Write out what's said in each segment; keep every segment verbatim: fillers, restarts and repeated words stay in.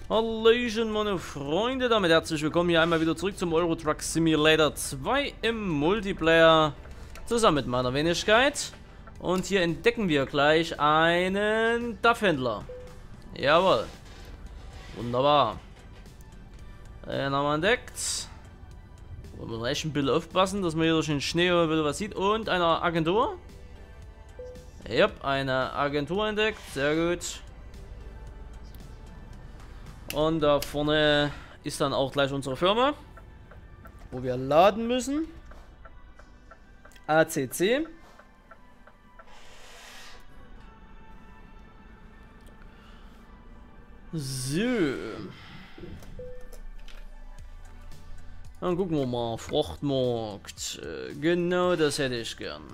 Hallöchen, meine Freunde, damit herzlich willkommen hier einmal wieder zurück zum Euro Truck Simulator zwei im Multiplayer zusammen mit meiner Wenigkeit. Und hier entdecken wir gleich einen D A F-Händler. Jawohl. Wunderbar. Den haben wir entdeckt. Wollen wir echt ein bisschen aufpassen, dass man hier durch den Schnee oder wieder was sieht. Und eine Agentur. Ja, eine Agentur entdeckt. Sehr gut. Und da vorne ist dann auch gleich unsere Firma, wo wir laden müssen. A C C. So. Dann gucken wir mal. Fruchtmarkt. Genau, das hätte ich gern.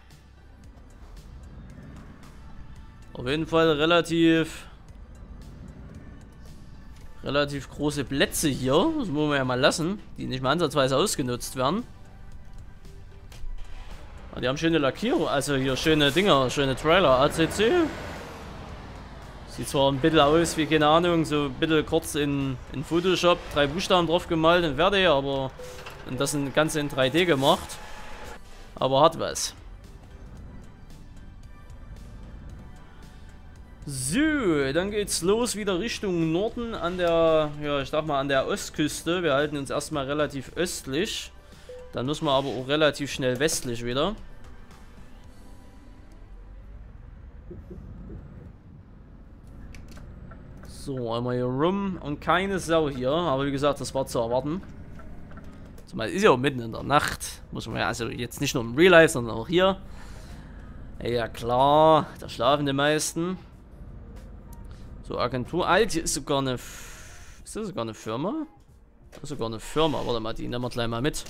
Auf jeden Fall relativ... Relativ große Plätze hier. Das muss man ja mal lassen. Die nicht mal ansatzweise ausgenutzt werden. Aber die haben schöne Lackierung. Also hier schöne Dinger. Schöne Trailer. A C C. Sieht zwar ein bisschen aus wie, keine Ahnung, so ein bisschen kurz in, in Photoshop. Drei Buchstaben drauf gemalt und fertig. Aber und das Ganze in drei D gemacht. Aber hat was. So, dann geht's los wieder Richtung Norden an der, ja, ich sag mal an der Ostküste. Wir halten uns erstmal relativ östlich. Dann müssen wir aber auch relativ schnell westlich wieder. So, einmal hier rum und keine Sau hier. Aber wie gesagt, das war zu erwarten. Zumal ist ja auch mitten in der Nacht. Muss man ja also jetzt nicht nur im Real Life, sondern auch hier. Ja klar, da schlafen die meisten. So, Agentur. Alt, hier ist sogar eine... F ist das sogar eine Firma? Das ist sogar eine Firma. Warte mal, die nehmen wir gleich mal mit.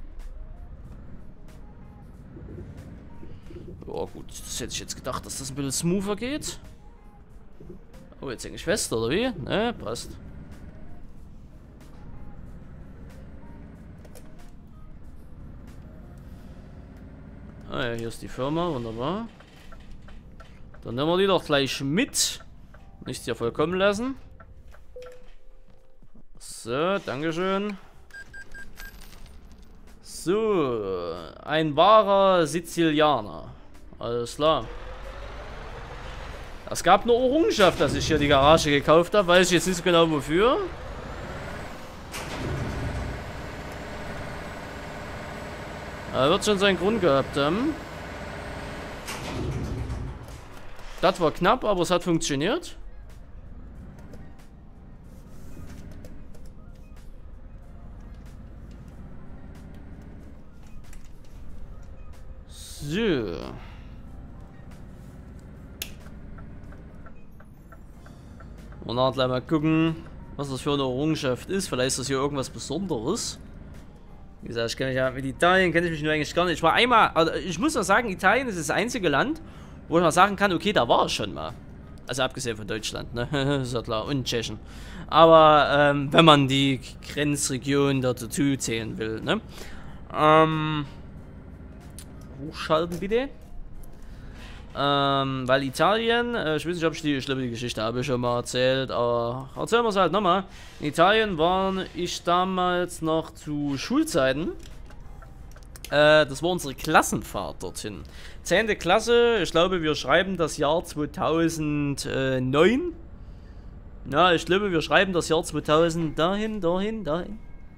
Ja gut, das hätte ich jetzt gedacht, dass das ein bisschen smoother geht. Oh, jetzt hänge ich fest, oder wie? Ne, passt. Ah ja, hier ist die Firma, wunderbar. Dann nehmen wir die doch gleich mit. Nichts hier vollkommen lassen. So, dankeschön. So, ein wahrer Sizilianer. Alles klar. Es gab eine Errungenschaft, dass ich hier die Garage gekauft habe. Weiß ich jetzt nicht so genau wofür. Er wird schon seinen Grund gehabt haben. Das war knapp, aber es hat funktioniert. So. Und dann gleich mal gucken, was das für eine Errungenschaft ist. Vielleicht ist das hier irgendwas Besonderes. Wie gesagt, ich kenne mich ja mit Italien, kenne ich mich nur eigentlich gar nicht. Ich war einmal, also ich muss mal sagen, Italien ist das einzige Land, wo ich mal sagen kann, okay, da war ich schon mal. Also abgesehen von Deutschland, ne? Ist ja klar. Und Tschechien. Aber ähm, wenn man die Grenzregion dazu zählen will, ne? Ähm... Hochschalten bitte. Ähm, weil Italien, äh, ich weiß nicht, ob ich die schlimme Geschichte habe ich schon mal erzählt, aber erzählen wir es halt nochmal. In Italien war ich damals noch zu Schulzeiten. Äh, das war unsere Klassenfahrt dorthin. zehnte Klasse, ich glaube, wir schreiben das Jahr zweitausendneun. Ja, ich glaube, wir schreiben das Jahr zweitausend dahin, dahin, dahin.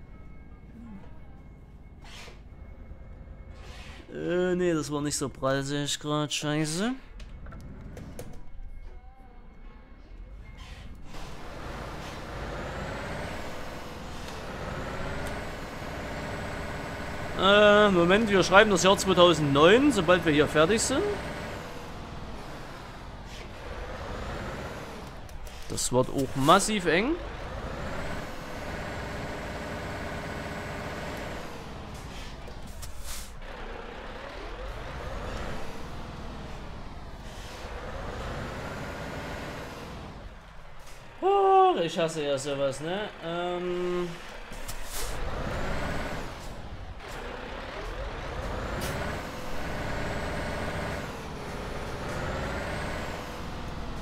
Äh, nee, das war nicht so prall, sehe ich gerade. Scheiße. Äh, Moment, wir schreiben das Jahr zweitausendneun, sobald wir hier fertig sind. Das wird auch massiv eng. Oh, ich hasse ja sowas, ne? Ähm...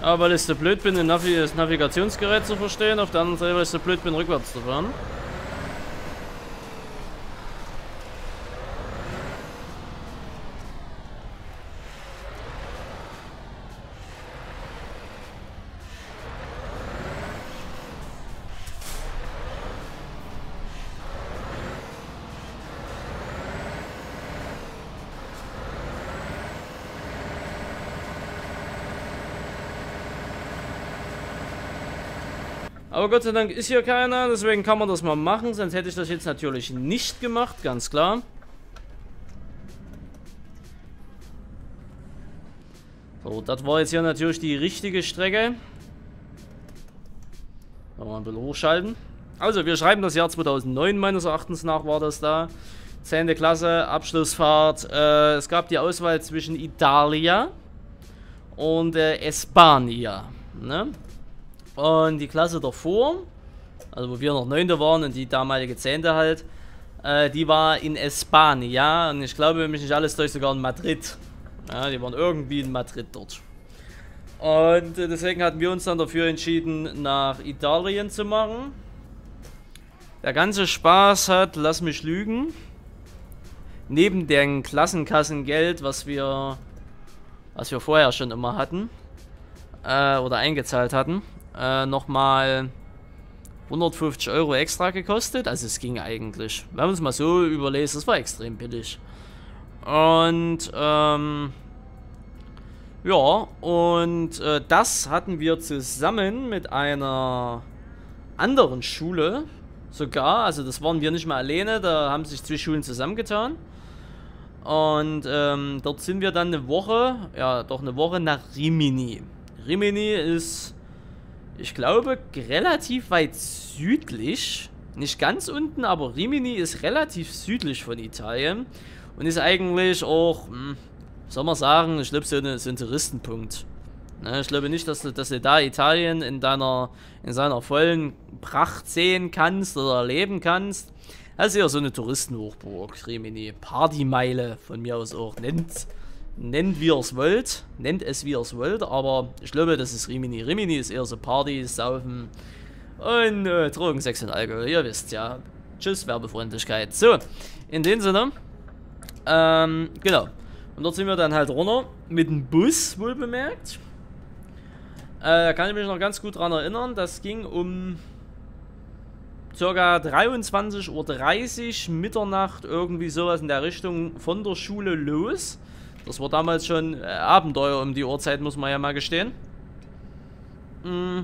Aber weil ich so blöd bin, Navi das Navigationsgerät zu verstehen. Auf der anderen Seite, weil ich so blöd bin, rückwärts zu fahren. Aber Gott sei Dank ist hier keiner, deswegen kann man das mal machen, sonst hätte ich das jetzt natürlich nicht gemacht, ganz klar. So, das war jetzt hier natürlich die richtige Strecke. Mal ein bisschen hochschalten. Also, wir schreiben das Jahr zweitausendneun, meines Erachtens nach war das da. zehnte Klasse, Abschlussfahrt. Äh, es gab die Auswahl zwischen Italia und äh, Espania, ne? Und die Klasse davor, also wo wir noch neunte waren und die damalige zehnte halt, äh, die war in Espania und ich glaube, wenn mich nicht alles täuscht, sogar in Madrid. Ja, die waren irgendwie in Madrid dort. Und äh, deswegen hatten wir uns dann dafür entschieden, nach Italien zu machen. Der ganze Spaß hat, lass mich lügen, neben dem Klassenkassengeld, was wir, was wir vorher schon immer hatten, äh, oder eingezahlt hatten, Äh, nochmal hundertfünfzig Euro extra gekostet. Also es ging eigentlich. Wenn man es mal so überlegt, das war extrem billig. Und ähm, ja, und äh, das hatten wir zusammen mit einer anderen Schule sogar. Also das waren wir nicht mal alleine, da haben sich zwei Schulen zusammengetan. Und ähm, dort sind wir dann eine Woche, ja doch eine Woche nach Rimini. Rimini ist, ich glaube, relativ weit südlich. Nicht ganz unten, aber Rimini ist relativ südlich von Italien. Und ist eigentlich auch, hm, soll man sagen, ich glaube, so, eine, so ein Touristenpunkt. Ne, ich glaube nicht, dass du, dass du da Italien in deiner, in seiner vollen Pracht sehen kannst oder erleben kannst. Das ist eher so eine Touristenhochburg, Rimini. Partymeile von mir aus auch. Nennt, nennt wie ihr es wollt. Nennt es wie ihr es wollt, aber ich glaube, das ist Rimini. Rimini ist eher so Party, Saufen und äh, Drogen, Sex und Alkohol. Ihr wisst ja. Tschüss, Werbefreundlichkeit. So, in dem Sinne. Ähm, genau. Und dort sind wir dann halt runter. Mit dem Bus, wohl bemerkt. Äh, da kann ich mich noch ganz gut dran erinnern. Das ging um ca. dreiundzwanzig Uhr dreißig, Mitternacht, irgendwie sowas in der Richtung von der Schule los. Das war damals schon äh, Abenteuer um die Uhrzeit, muss man ja mal gestehen. Mm.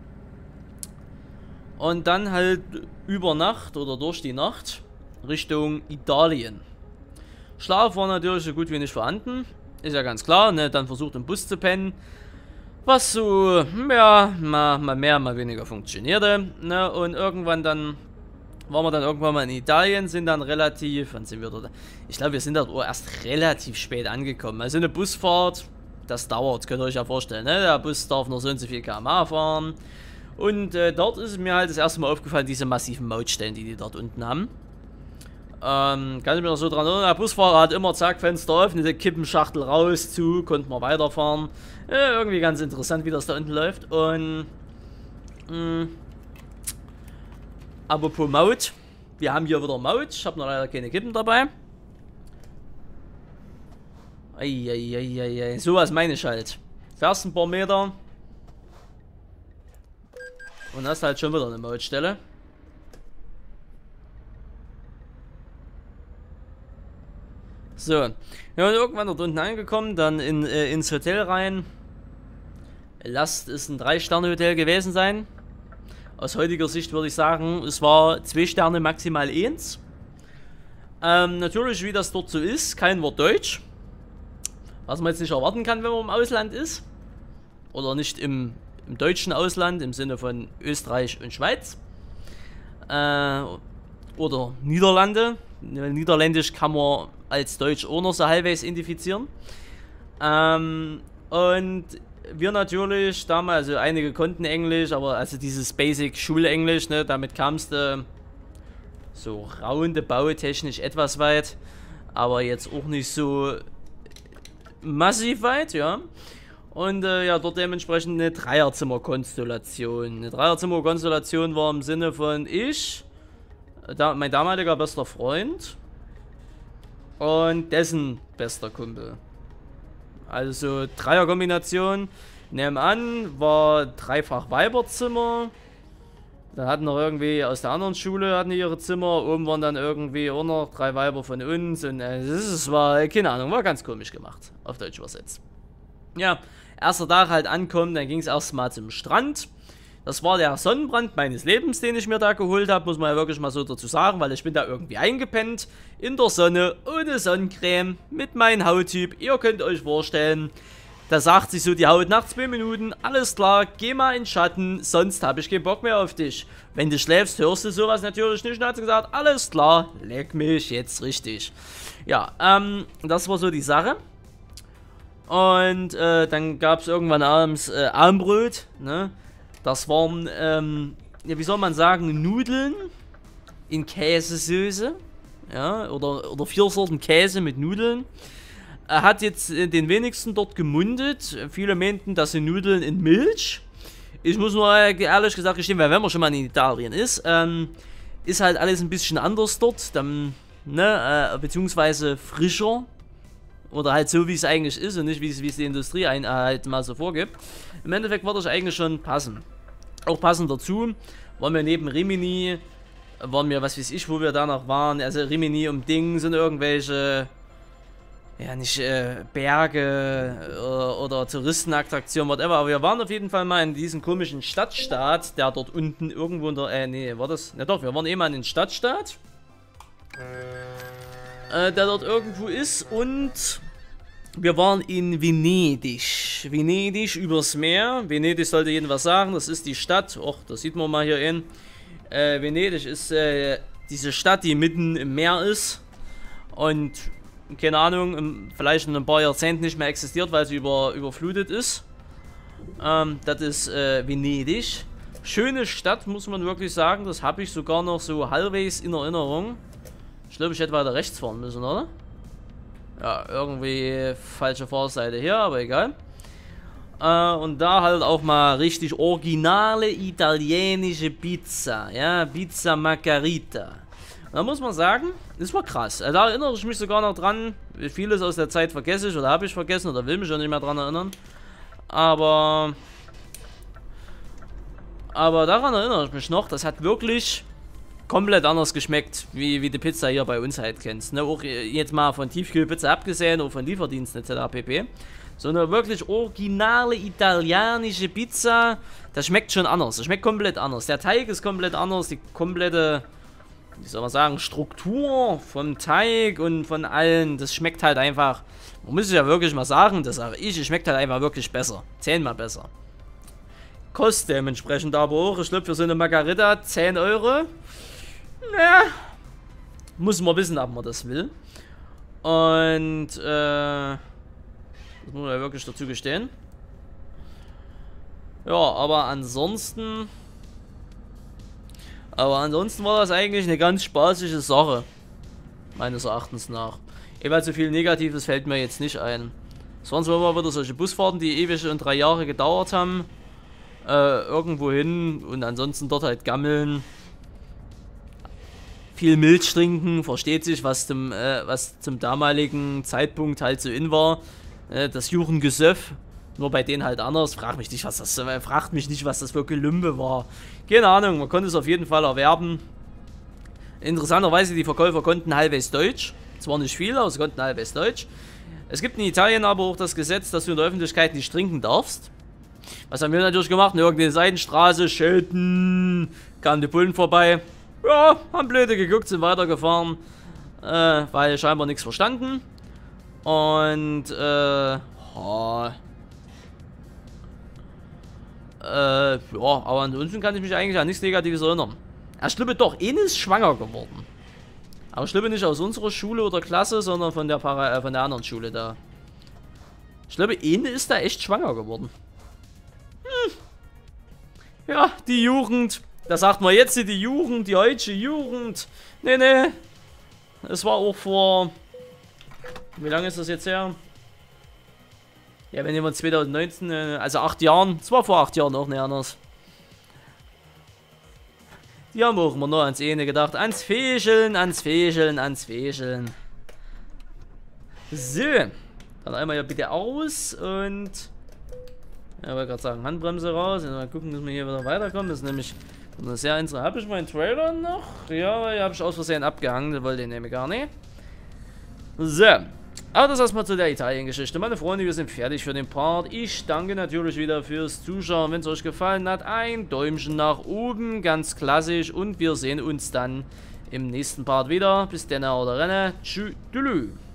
Und dann halt über Nacht oder durch die Nacht Richtung Italien. Schlaf war natürlich so gut wie nicht vorhanden. Ist ja ganz klar, ne? Dann versucht im Bus zu pennen. Was so, ja, mal, mal mehr, mal weniger funktionierte. Ne? Und irgendwann dann, waren wir dann irgendwann mal in Italien, sind dann relativ, wann sind wir dort? Ich glaube, wir sind dort erst relativ spät angekommen. Also eine Busfahrt, das dauert, könnt ihr euch ja vorstellen. Ne? Der Bus darf nur so und so viel Kilometer pro Stunde fahren. Und äh, dort ist mir halt das erste Mal aufgefallen, diese massiven Mautstellen, die die dort unten haben. Ähm, kann ich mir noch so dran erinnern, der Busfahrer hat immer zack, Fenster offen, diese Kippenschachtel raus, zu, konnten wir weiterfahren. Ja, irgendwie ganz interessant, wie das da unten läuft. Und mh, apropos Maut, wir haben hier wieder Maut, ich habe noch leider keine Kippen dabei. Eieieiei, sowas meine ich halt. Fährst ein paar Meter und hast halt schon wieder eine Mautstelle. So, wir sind irgendwann dort unten angekommen, dann in, äh, ins Hotel rein. Lasst es ein drei Sterne Hotel gewesen sein. Aus heutiger Sicht würde ich sagen, es war zwei Sterne, maximal eins. Ähm, natürlich, wie das dort so ist, kein Wort Deutsch. Was man jetzt nicht erwarten kann, wenn man im Ausland ist. Oder nicht im, im deutschen Ausland, im Sinne von Österreich und Schweiz. Äh, oder Niederlande. Niederländisch kann man als Deutsch auch noch so halbwegs identifizieren. Ähm, und wir natürlich damals, also einige konnten Englisch, aber also dieses Basic Schulenglisch, ne, damit kamst du so roundabout technisch etwas weit, aber jetzt auch nicht so massiv weit, ja. Und äh, ja, dort dementsprechend eine Dreierzimmer-Konstellation. Eine Dreierzimmer-Konstellation war im Sinne von ich, da, mein damaliger bester Freund und dessen bester Kumpel. Also Dreierkombination. Nebenan war dreifach Weiberzimmer. Da hatten noch irgendwie aus der anderen Schule hatten die ihre Zimmer. Oben waren dann irgendwie auch noch drei Weiber von uns. Und äh, das war, keine Ahnung, war ganz komisch gemacht. Auf Deutsch übersetzt. Ja, erster Tag halt ankommen, dann ging es erstmal zum Strand. Das war der Sonnenbrand meines Lebens, den ich mir da geholt habe, muss man ja wirklich mal so dazu sagen, weil ich bin da irgendwie eingepennt, in der Sonne, ohne Sonnencreme, mit meinem Hauttyp. Ihr könnt euch vorstellen, da sagt sich so die Haut nach zwei Minuten, alles klar, geh mal in Schatten, sonst habe ich keinen Bock mehr auf dich. Wenn du schläfst, hörst du sowas natürlich nicht. Und hat sie gesagt, alles klar, leck mich jetzt richtig. Ja, ähm, das war so die Sache. Und äh, dann gab es irgendwann abends äh, Armbrot, ne? Das waren, ähm, ja, wie soll man sagen, Nudeln in Käsesoße, ja, oder, oder vier Sorten Käse mit Nudeln. Er hat jetzt äh, den wenigsten dort gemundet. Viele meinten, das sind Nudeln in Milch. Ich muss nur äh, ehrlich gesagt gestehen, weil wenn man schon mal in Italien ist, ähm, ist halt alles ein bisschen anders dort, dann, ne, äh, beziehungsweise frischer. Oder halt so, wie es eigentlich ist und nicht, wie es die Industrie ein, äh, halt mal so vorgibt. Im Endeffekt war das eigentlich schon passend. Auch passend dazu waren wir neben Rimini, waren wir, was weiß ich, wo wir danach waren. Also Rimini um Ding sind irgendwelche, ja nicht äh, Berge äh, oder Touristenattraktionen, whatever. Aber wir waren auf jeden Fall mal in diesem komischen Stadtstaat, der dort unten irgendwo in der, äh, nee, war das, na doch, wir waren eh mal in den Stadtstaat. Äh, der dort irgendwo ist und wir waren in Venedig. Venedig übers Meer. Venedig sollte jedem was sagen. Das ist die Stadt. Och, das sieht man mal hier in. Äh, Venedig ist äh, diese Stadt, die mitten im Meer ist. Und, keine Ahnung, vielleicht in ein paar Jahrzehnten nicht mehr existiert, weil sie über, überflutet ist. Ähm, das ist äh, Venedig. Schöne Stadt, muss man wirklich sagen. Das habe ich sogar noch so halbwegs in Erinnerung. Ich glaube, ich hätte weiter rechts fahren müssen, oder? Ja, irgendwie falsche Fahrseite hier, aber egal. Äh, und da halt auch mal richtig originale italienische Pizza. Ja, Pizza Margherita. Und da muss man sagen, das war krass. Da erinnere ich mich sogar noch dran. Vieles aus der Zeit vergesse ich oder habe ich vergessen oder will mich schon nicht mehr dran erinnern. Aber... Aber daran erinnere ich mich noch. Das hat wirklich... komplett anders geschmeckt, wie, wie die Pizza hier bei uns halt kennst. Ne? Auch jetzt mal von Tiefkühlpizza abgesehen, auch von Lieferdiensten et cetera pp. So eine wirklich originale italienische Pizza, das schmeckt schon anders. Das schmeckt komplett anders. Der Teig ist komplett anders, die komplette, wie soll man sagen, Struktur vom Teig und von allen, das schmeckt halt einfach, man muss es ja wirklich mal sagen, das sage ich, es schmeckt halt einfach wirklich besser. Zehnmal besser. Kostet dementsprechend aber auch, ich glaube für so eine Margarita zehn Euro. Naja, muss man wissen, ob man das will. Und, äh, das muss man ja wirklich dazu gestehen. Ja, aber ansonsten, aber ansonsten war das eigentlich eine ganz spaßige Sache. Meines Erachtens nach. Jeweils so viel Negatives fällt mir jetzt nicht ein. Es waren zwar immer wieder solche Busfahrten, die ewig und drei Jahre gedauert haben. Äh, irgendwo hin und ansonsten dort halt gammeln. Viel Milch trinken, versteht sich, was zum, äh, was zum damaligen Zeitpunkt halt so in war. Äh, das Juchengesöff, nur bei denen halt anders. Frag mich nicht, was das, äh, fragt mich nicht, was das für Gelümbe war. Keine Ahnung, man konnte es auf jeden Fall erwerben. Interessanterweise, die Verkäufer konnten halbwegs Deutsch. Zwar nicht viel, aber sie konnten halbwegs Deutsch. Es gibt in Italien aber auch das Gesetz, dass du in der Öffentlichkeit nicht trinken darfst. Was haben wir natürlich gemacht? In irgendeine Seitenstraße, Schilden, kamen die Bullen vorbei. Ja, haben blöde geguckt, sind weitergefahren, äh, weil scheinbar nichts verstanden. Und, äh, oh, äh, ja, aber ansonsten kann ich mich eigentlich an nichts Negatives erinnern. Ja, Schlimme doch, Ine ist schwanger geworden. Aber Schlimme nicht aus unserer Schule oder Klasse, sondern von der, Para äh, von der anderen Schule da. Ich glaube, Ine ist da echt schwanger geworden. Hm. Ja, die Jugend. Da sagt man jetzt die Jugend, die heutige Jugend. Nee, nee. Es war auch vor... Wie lange ist das jetzt her? Ja, wenn jemand zwanzig neunzehn, äh, also acht Jahren, es war vor acht Jahren auch nicht anders. Die haben auch immer nur ans eine gedacht. Ans Fächeln, ans Fächeln, ans Fächeln. So. Dann einmal hier bitte aus und... Ja, wollte gerade sagen, Handbremse raus. Und mal gucken, dass wir hier wieder weiterkommen. Das ist nämlich eine sehr interessant. Habe ich meinen Trailer noch? Ja, ja, habe ich aus Versehen abgehangen. Das wollte ich nämlich gar nicht. So. Aber das erstmal zu der Italien-Geschichte. Meine Freunde, wir sind fertig für den Part. Ich danke natürlich wieder fürs Zuschauen. Wenn es euch gefallen hat, ein Däumchen nach oben. Ganz klassisch. Und wir sehen uns dann im nächsten Part wieder. Bis dann, oder Renne. Tschüss.